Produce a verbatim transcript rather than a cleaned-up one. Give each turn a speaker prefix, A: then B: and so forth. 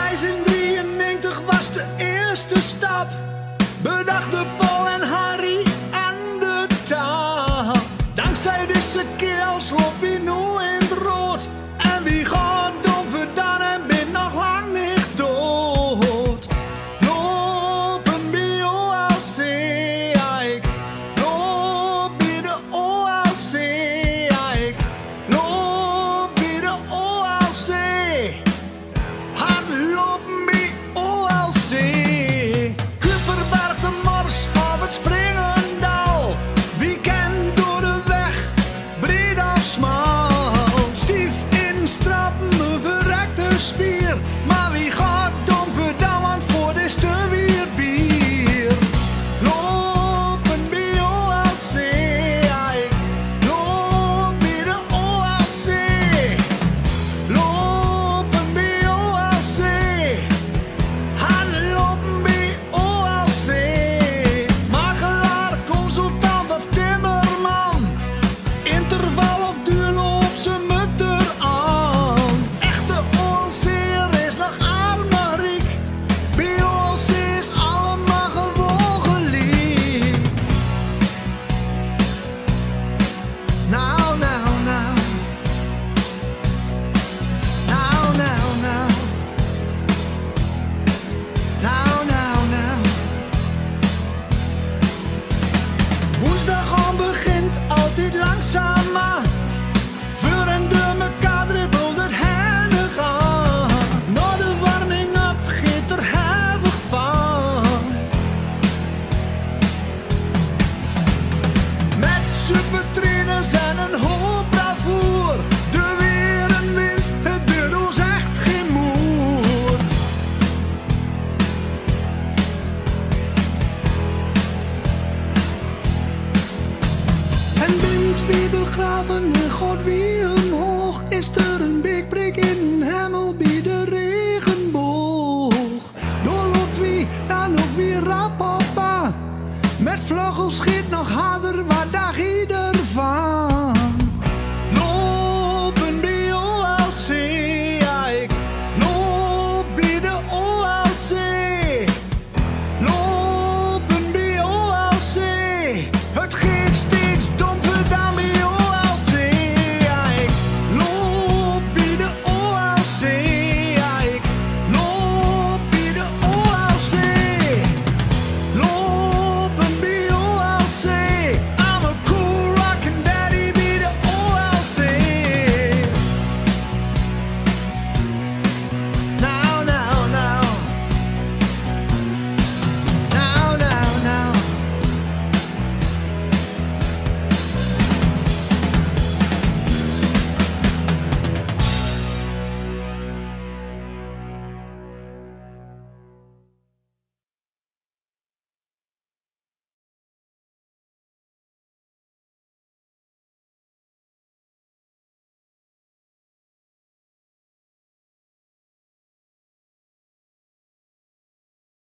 A: in drieënnegentig was de eerste stap. Bedachten Paul en Harry en de taal. Dankzij deze kerels loopt wie nu in het rood. En wie gaat dan verdaan en bent nog lang niet dood. Lopen bij O L C, ik loop bij de O L C, ik loop bij de O L C. Hardlopen bij O L C. Kupperberg de Mars of het Springendal. Weekend door de weg, breed of smal. Stief in strappen, een verrekte spier. Maar wie gaat dan verdaan, want voor dit te weer bier. Lopen bij O L C, ik loop bij de O L C. Lopen bij O L C. Hardlopen bij O L C. Makelaar, consultant of timmerman. Interval of duurloop, ze mutter aan. Echte O L C'er is nog arm maar riek. Bij O L C is allemaal gewoon gelijk. Nou, nou, nou. Nou, nou, nou. Nou, nou, nou. Woensdag al begint altijd langzaam maar. Voor en door mekaar dribbelt het heilig aan. Na de warming-up gaat er hevig van. Met supertrainers en een hoop bravoer. De weer en wind, het duurt ons echt geen moer. En bent wie begraven en God wie omhoog. Is er een beekbreek in de hemel bij de regenboog. Doorloopt wie dan ook weer rapapa. Met vleugels schiet nog harder, waar dag ieder van.